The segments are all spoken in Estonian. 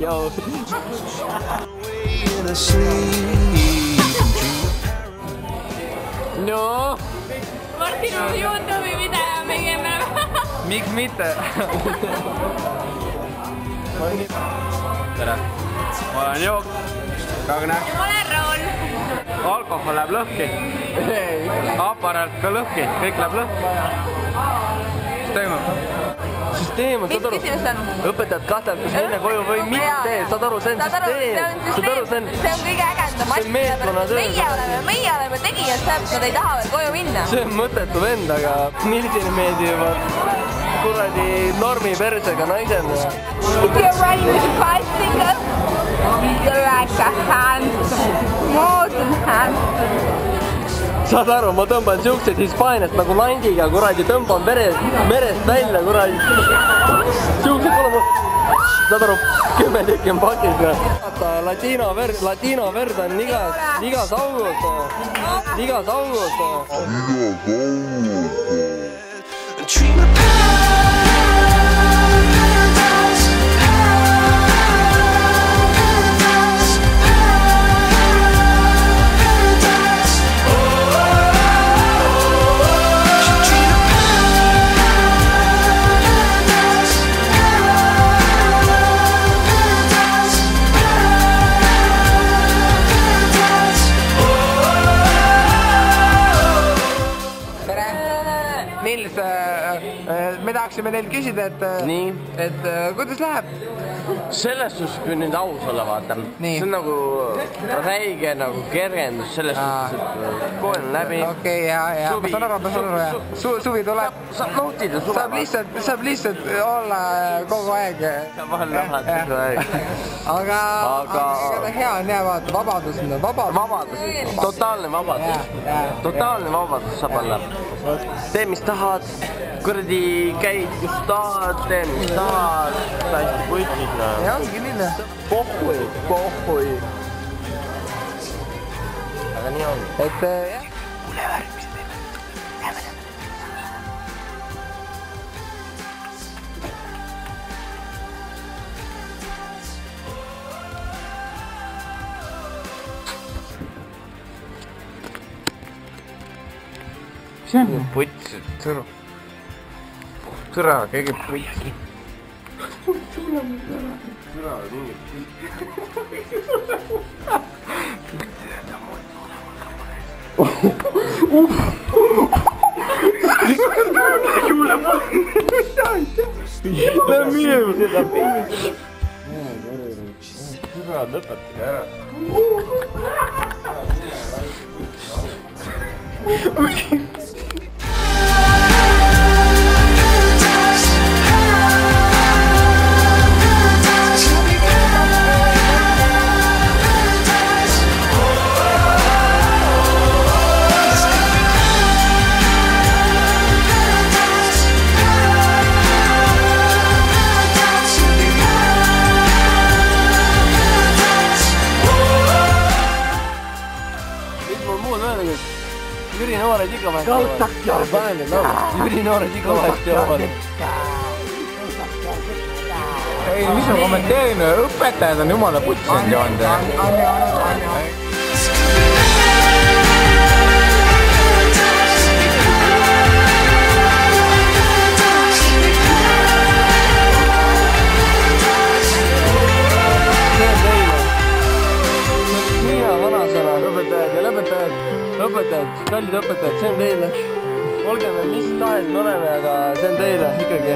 Joo. No. Martin on YouTube'i video megemään. Miks mitte? Tere. Ma olen Jook. Kagne. Ja ma olen Raul. Alkohol läheb lõhki. Aparaat ka lõhki. Kõik läheb lõhki. Mis toimub? Süsteem on, saad aru? Õpetajad kahtlevad, kas minna koju või mitte. Saad aru, see on süsteem. See on kõige ägedam asi. Meie oleme tegijad, nad ei taha veel koju minna. See on mõttetu vend, aga Nildile meeldivad kuradi normi persega naised. If you're riding with a bicycle, you're like a handsome, more than handsome. Saad aru, ma tõmban siukseid Hispaaniast nagu landiga, kuradi, tõmban merest välja, kuradi. Siukseid pole mul. Saad aru, 10 tükki on pakis. Latino verd on igas augus. Igas augus. Nils, me tahaksime teilt küsida, et kuidas läheb? Selles suhtes, kui nüüd aus olla, vaata. See on nagu räige nagu kergendus selles suhtes, et kool on läbi. Okei, ja. Ma saan aru, jah. Suvi tuleb. Saab nautida suve. Saab lihtsalt olla kogu aeg. Vahel läheb kogu aeg. Aga hea on jah, vaata, vabadus. Vabadus. Totaalne vabadus. Totaalne vabadus saab olla. Tee, mis tahad. Kuradi käid, kus tahad, tee, mis tahad. Hästi puitis. Ja ongi nii. Pohhui. Aga nii on. Et jah. Mule värk, mis teeme. Lähme. See on puts, türa, keegi puts. Türa, mingi türa, lõpetage ära. Jüri noored ikka vahest joovad. Jüri noored ikka vahest joovad. Ei, mis ma kommenteerin, õpetajad on jumala putsid joonud. Õpetajad, kallid õpetajad, see on teile. Olge me mis tahes me oleme, aga see on teile ikkagi.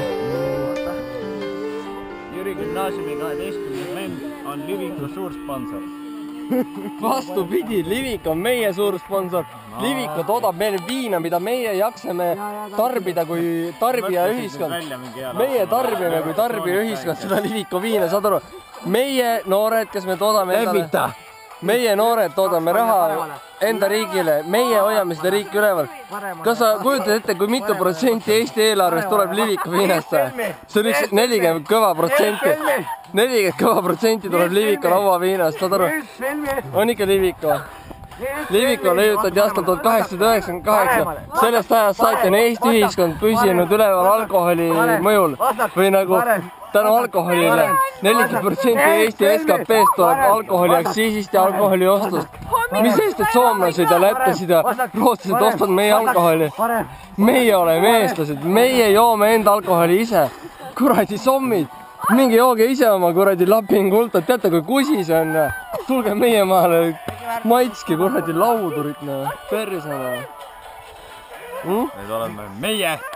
Jüri Gümnaasiumi 12. vend on Liviku suur sponsor. Vastupidi, Livik on meie suur sponsor. Livik toodab meile viina, mida meie jaksame tarbida kui tarbijaühiskond. Meie tarbime kui tarbijaühiskond seda Liviku viina, saad aru? Meie noored, kes me toodame endale... Meie noored toodame raha enda riigile, meie hoiame seda riiki üleval. Kas sa kujutad ette, kui mitu protsenti Eesti eelarvest tuleb Liviku viinast? See on üks 40 kõva protsenti. 40 kõva protsenti tuleb Liviku lauaviinast, saad aru? On ikka Liviku. Liviku leiutati aastal 1898. Sellest ajast saati on Eesti ühiskond püsinud üleval alkoholi mõjul. Või nagu tänu alkoholile 40% Eesti SKP-st tuleb alkoholiaktsiisist ja alkoholiostust. mis sest, et soomlased ja lätlased ja rootslased ostavad meie alkoholi. Meie oleme eestlased, meie joome enda alkoholi ise. Kuradi sommid, mingi jooge ise oma kuradi lapingultad, teate kui kusi see on. Tulge meie maale, maitski kuradi laudurit, perse. Need oleme meie.